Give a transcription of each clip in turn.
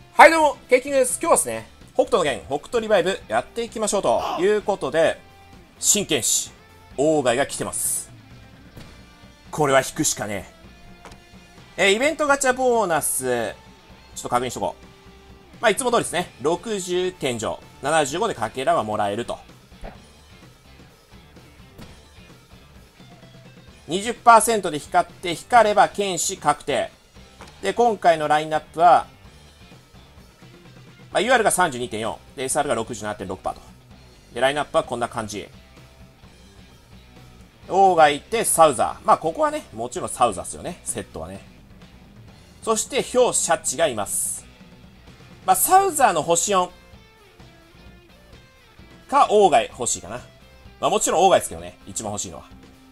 はいどうも、ケイキングです。今日はですね、北斗の拳、北斗リバイブやっていきましょうということで、真剣士、鴎外が来てます。これは引くしかねえ。イベントガチャボーナス、ちょっと確認しとこう。まあ、いつも通りですね。60天井、75でかけらはもらえると。20% で光って、光れば剣士確定。で、今回のラインナップは、UR が 32.4 で SR が 67.6% と。で、ラインナップはこんな感じ。王がいてサウザー。ここはね、もちろんサウザーっすよね。セットはね。そして、ヒョウシャッチがいます。サウザーの星4か、王が欲しいかな。もちろん王がですけどね。一番欲しいのは。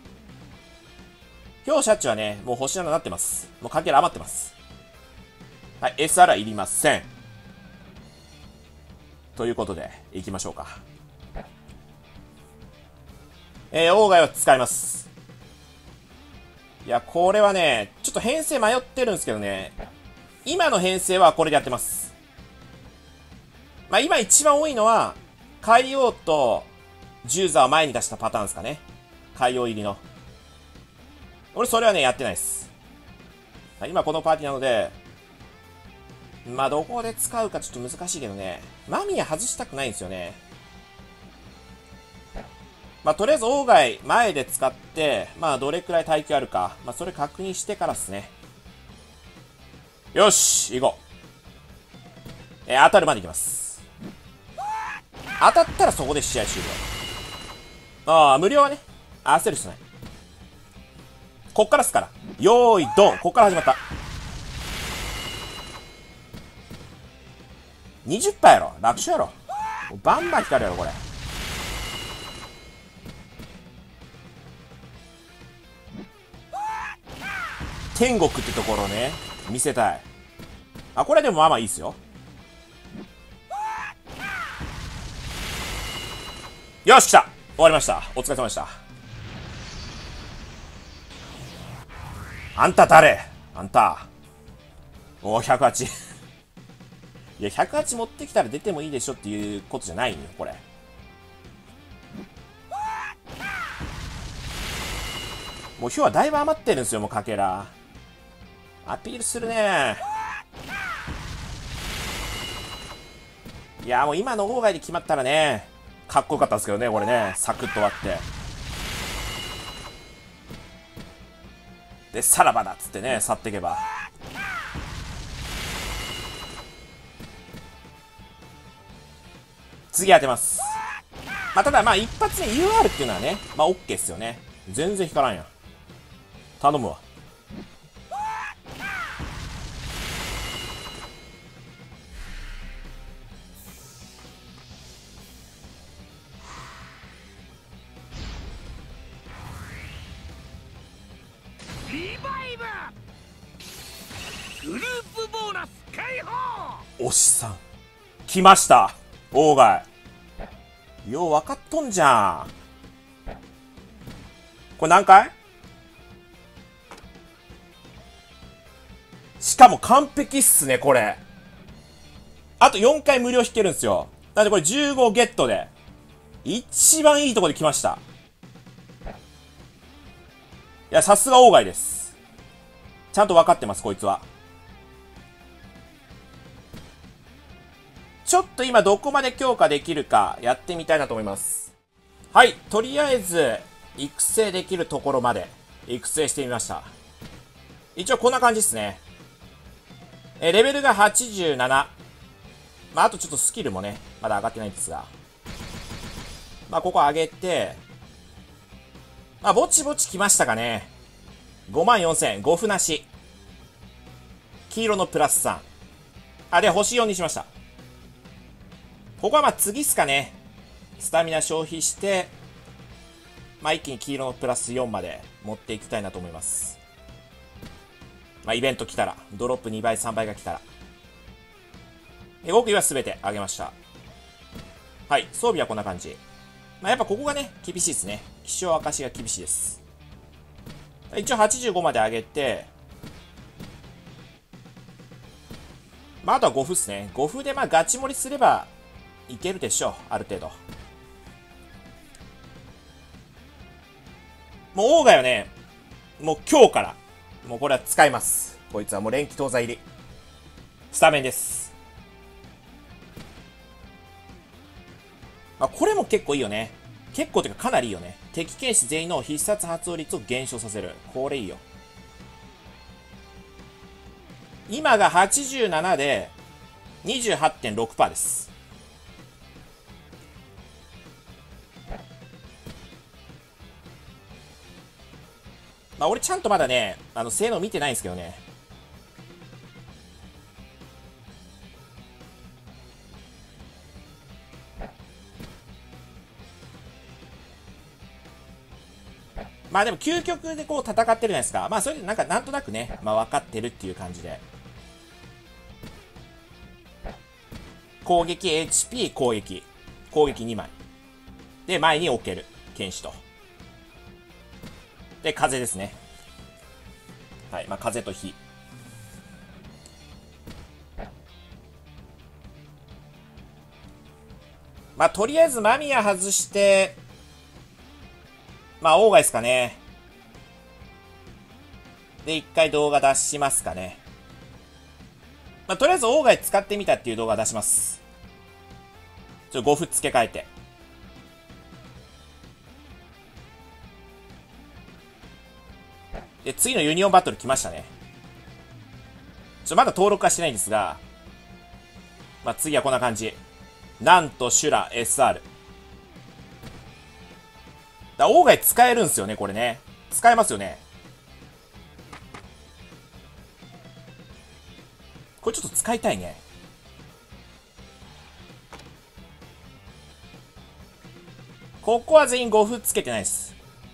ヒョウシャッチはね、もう星7になってます。もうかけら余ってます。はい、SR はいりません。ということで、行きましょうか。鴎外は使います。いや、これはね、ちょっと編成迷ってるんですけどね。今の編成はこれでやってます。今一番多いのは、海王とジューザーを前に出したパターンですかね。海王入りの。俺それはね、やってないです。今このパーティーなので、どこで使うかちょっと難しいけどね。マミヤ外したくないんですよね。とりあえず、鴎外前で使って、どれくらい耐久あるか。それ確認してからっすね。よし、行こう。当たるまで行きます。当たったらそこで試合終了。無料はね、焦る必要ない。こっからっすから。よーい、ドン。こっから始まった。20%やろ。楽勝やろ。バンバン光るやろ、これ。天国ってところをね、見せたい。これでもまあいいっすよ。よし、来た。終わりました。お疲れ様でした。あんた誰？あんた。108。いや、108持ってきたら出てもいいでしょっていうことじゃないんよ、これ。もう、ヒョウはだいぶ余ってるんですよ、もうかけら。アピールするね。いや、もう今の鴎外で決まったらね、かっこよかったんですけどね、これね。サクッと終わって。で、さらばだっつってね、去っていけば。次当てます。ただ一発目 UR っていうのはね、OK っすよね。全然光らんやん。頼むわ。 リバイブグループボーナス解放。 おしさん来ました。鴎外よう分かっとんじゃん。これ何回？しかも完璧っすね、これ。あと4回無料引けるんですよ。なんでこれ15ゲットで一番いいとこで来ました。いや、さすが鴎外です。ちゃんと分かってます、こいつは。ちょっと今どこまで強化できるかやってみたいなと思います。はい、とりあえず育成できるところまで育成してみました。一応こんな感じですね。レベルが87。あとちょっとスキルもね、まだ上がってないんですが。ここ上げて、ぼちぼち来ましたかね。54,000、5歩なし。黄色のプラス3。で、星4にしました。ここは次っすかね。スタミナ消費して、一気に黄色のプラス4まで持っていきたいなと思います。イベント来たら、ドロップ2倍、3倍が来たら。極意は全て上げました。はい、装備はこんな感じ。やっぱここがね、厳しいですね。気象明かしが厳しいです。一応85まで上げて、 まあ、あとは5歩っすね。5歩でまあガチ盛りすればいけるでしょう。ある程度。もうオーガよね。もう今日から。もうこれは使います。こいつはもう連機当座入り。スタメンです。まあ、これも結構いいよね。結構てかかなりいいよね。敵剣士全員の必殺発動率を減少させる。これいいよ。今が87で 28.6% です。まあ俺ちゃんとまだね、性能見てないんですけどね。まあでも究極でこう戦ってるじゃないですか。まあそれでなんとなくね、まあ分かってるっていう感じで。攻撃 HP 攻撃。攻撃2枚。で、前に置ける。剣士と。で、風ですね。はい、まあ風と火。まあとりあえず間宮外して、まあオーガですかね。で、一回動画出しますかね。まあとりあえずオーガで使ってみたっていう動画出します。5分付け替えて。で、次のユニオンバトル来ましたね。まだ登録はしてないんですが、まあ次はこんな感じ。なんと、シュラ、SR。オーガイ使えるんすよね、これね。使えますよね。これちょっと使いたいね。ここは全員5分つけてないです。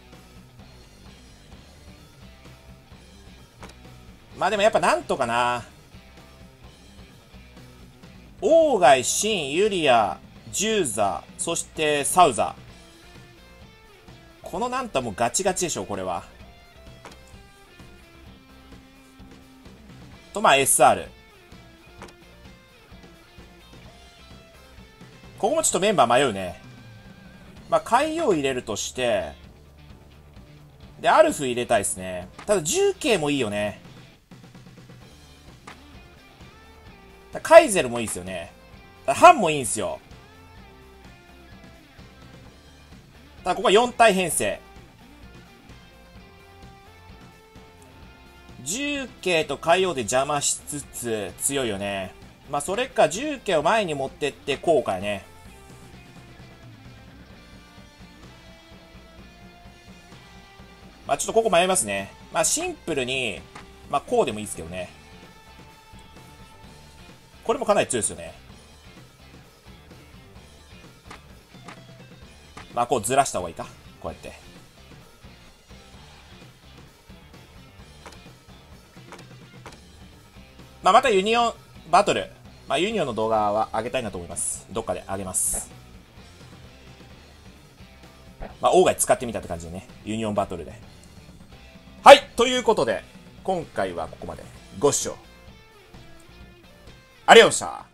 まあでもやっぱなんとかな。オーガイ、シン、ユリア、ジューザ、そしてサウザ。このなんともうガチガチでしょ、これは。と、まあ SR。ここもちょっとメンバー迷うね。まあ、海洋入れるとして、で、アルフ入れたいですね。ただ、重慶もいいよね。カイゼルもいいですよね。ハンもいいんですよ。ただ、ここは4体編成。重慶と海洋で邪魔しつつ強いよね。まあ、それか重慶を前に持ってって効果やね。まあ、ちょっとここ迷いますね。まあ、シンプルに、まあ、こうでもいいですけどね。これもかなり強いですよね。まあ、こうずらした方がいいか。こうやって。まあ、またユニオンバトル。まあ、ユニオンの動画は上げたいなと思います。どっかで上げます。まあ、オーガイ使ってみたって感じでね。ユニオンバトルで。はい、ということで、今回はここまで。ご視聴ありがとうございました。